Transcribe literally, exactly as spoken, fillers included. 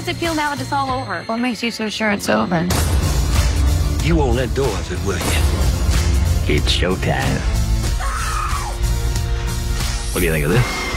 does it feel now that it's all over? What makes you so sure it's over? You won't let go of it, will you? It's showtime. What do you think of this?